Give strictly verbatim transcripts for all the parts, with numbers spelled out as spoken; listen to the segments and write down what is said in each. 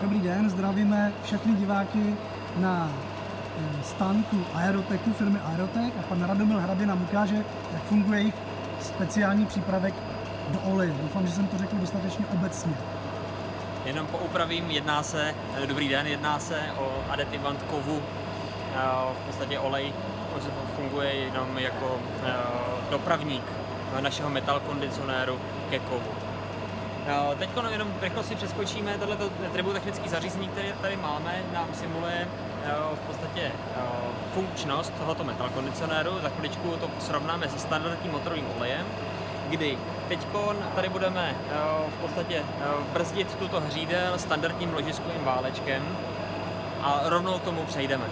Dobrý den, zdravíme všechny diváky na stánku Aeroteku, firmy Aerotek, a pan Radomil Hrabě nám ukáže, jak funguje jejich speciální přípravek do oleje. Doufám, že jsem to řekl dostatečně obecně. Jenom poupravím, jedná se, dobrý den, jedná se o aditivant kovu. V podstatě olej funguje jenom jako dopravník našeho metal kondicionéru ke kovu. Teď jenom rychle si přeskočíme tohleto tributechnické zařízení, které tady máme, nám simuluje v podstatě funkčnost tohoto metal kondicionéru. Za chviličku to srovnáme se standardním motorovým olejem, kdy teď tady budeme v podstatě brzdit tuto hřídel standardním ložiskovým válečkem a rovnou k tomu přejdeme.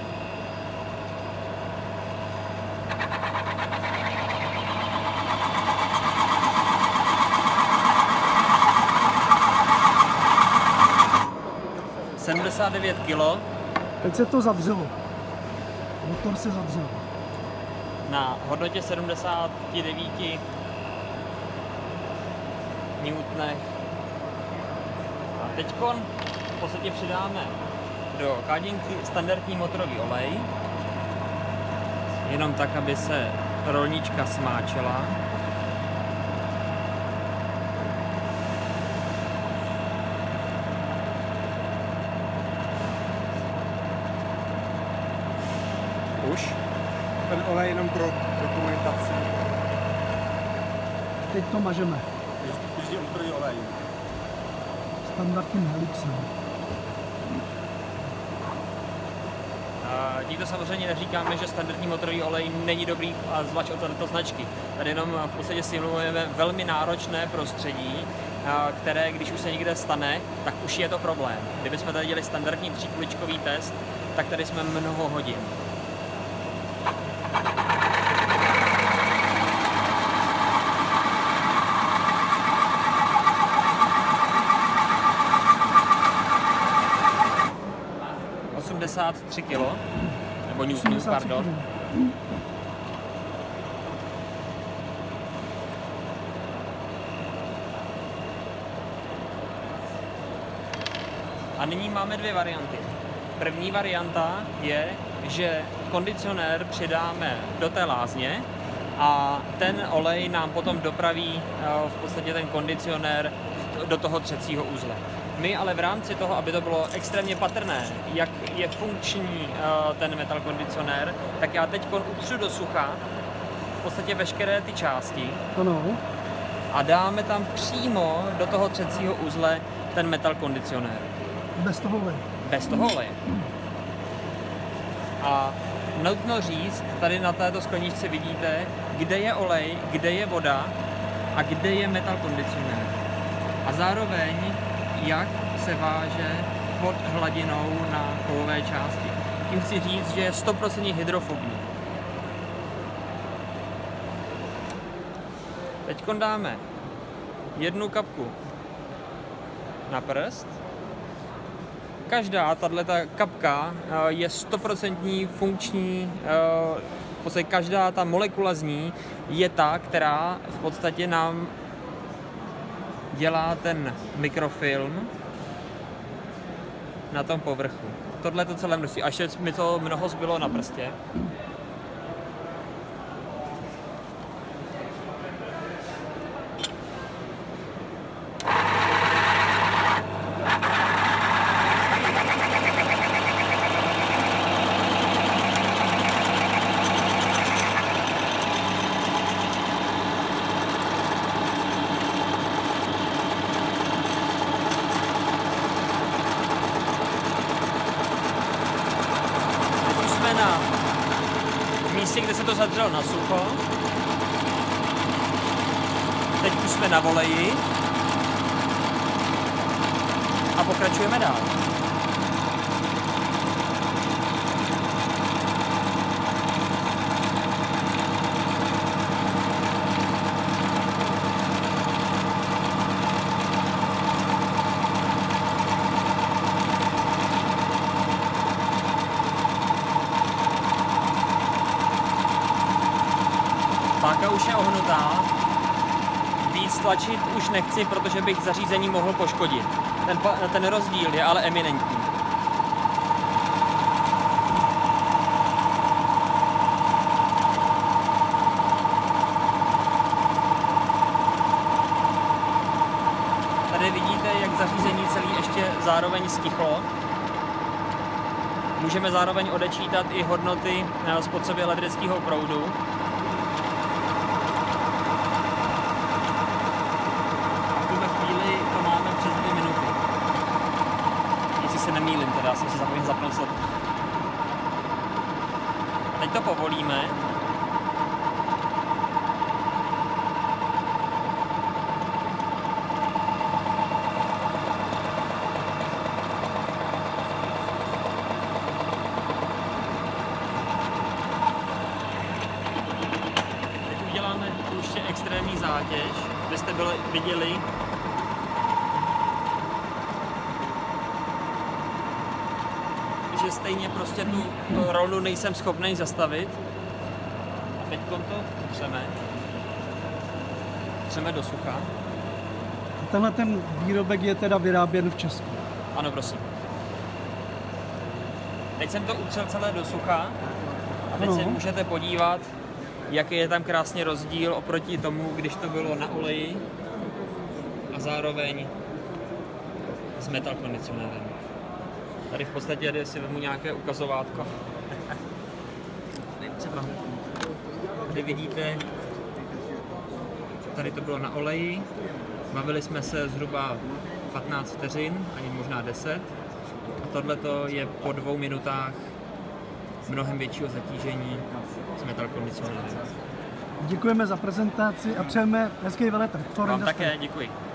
sedmdesát devět kilo. Teď se to zadřelo. Motor se zadřel. Na hodnotě sedmdesát devět newtonů. A teď v podstatě přidáme do kádinky standardní motorový olej. Jenom tak, aby se rolnička smáčela. Už. Ten olej jenom pro dokumentaci. Teď to mažeme. Běžný motorový olej. Standardním helixem. Nikdo samozřejmě neříkáme, že standardní motorový olej není dobrý, a zvlášť od této značky. Tady jenom v podstatě simulujeme velmi náročné prostředí, které, když už se někde stane, tak už je to problém. Kdybychom tady dělali standardní tříkuličkový test, tak tady jsme mnoho hodin. osmdesát tři kilo, nebo newtonů, pardon. A nyní máme dvě varianty. První varianta je, že kondicionér přidáme do té lázně a ten olej nám potom dopraví v podstatě ten kondicionér do toho třecího uzle. My ale v rámci toho, aby to bylo extrémně patrné, jak je funkční ten metal kondicionér, tak já teď utřu do sucha v podstatě veškeré ty části. Ano. A dáme tam přímo do toho třecího uzle ten metal kondicionér. Bez toho oleje. Bez toho oleje. A nutno říct, tady na této skleničce vidíte, kde je olej, kde je voda a kde je metal kondicionér. A zároveň, jak se váže pod hladinou na kovové části. Tím chci říct, že je sto procent hydrofobní. Teď dáme jednu kapku na prst. Každá tato kapka je sto procent funkční, v podstatě každá ta molekula z ní je ta, která v podstatě nám dělá ten mikrofilm na tom povrchu. Tohle je to celé množství. Až mi to mnoho zbylo na prstě. Na místě, kde se to zadřelo na sucho. Teď už jsme na voleji a pokračujeme dál. Páka už je ohnutá, víc tlačit už nechci, protože bych zařízení mohl poškodit. Ten, ten rozdíl je ale eminentní. Tady vidíte, jak zařízení celý ještě zároveň stichlo. Můžeme zároveň odečítat i hodnoty spotřeby elektrického proudu. A v tuhle chvíli to máme přes dvě minuty. Jestli se nemýlím, teda jsem si zapomněl zapnout slot. Teď to povolíme. Extrémní zátěž, abyste byli, viděli, že stejně prostě tu rolu nejsem schopný zastavit. A teď to přeme. Přeme do sucha. Tenhle ten výrobek je teda vyráběn v Česku. Ano, prosím. Teď jsem to utřel celé do sucha a teď ano. Se můžete podívat, jaký je tam krásně rozdíl oproti tomu, když to bylo na oleji a zároveň s metal kondicionérem. Tady v podstatě si vezmu nějaké ukazovátko. Tady třeba. Tady vidíte, tady to bylo na oleji. Bavili jsme se zhruba patnáct vteřin, ani možná deset. A tohle je po dvou minutách mnohem většího zatížení s metal kondicionérem. Děkujeme za prezentaci a přejeme hezký veletrh. Vám také děkuji.